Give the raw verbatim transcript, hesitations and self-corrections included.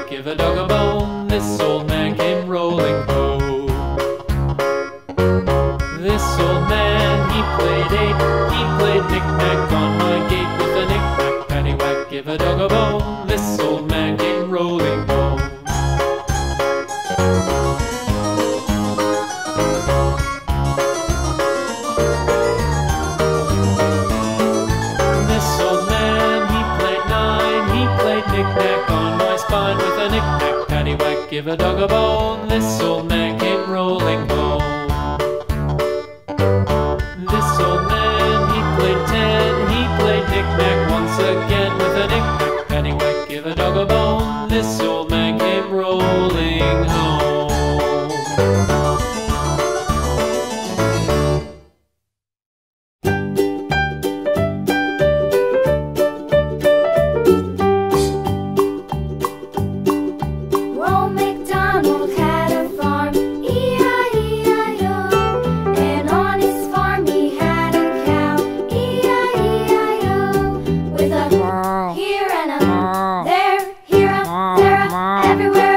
whack, give a dog a bone. This old man came rolling home. This old man, he played eight, he played knick-knack on my gate with a knick-knack, paddywhack, give a dog a bone. This old man came rolling home. This old man, he played nine, he played knick-knack on my spine with a knick-knack, paddywhack, give a dog a bone. This old man came rolling home. This old man, he played ten, he played knick-knack once again with a knick-knack, paddywhack, give a dog a bone. This old man came rolling home. Old MacDonald had a farm, E I E I O. And on his farm he had a cow, E I E I O. With a here and a there, here a, there a, everywhere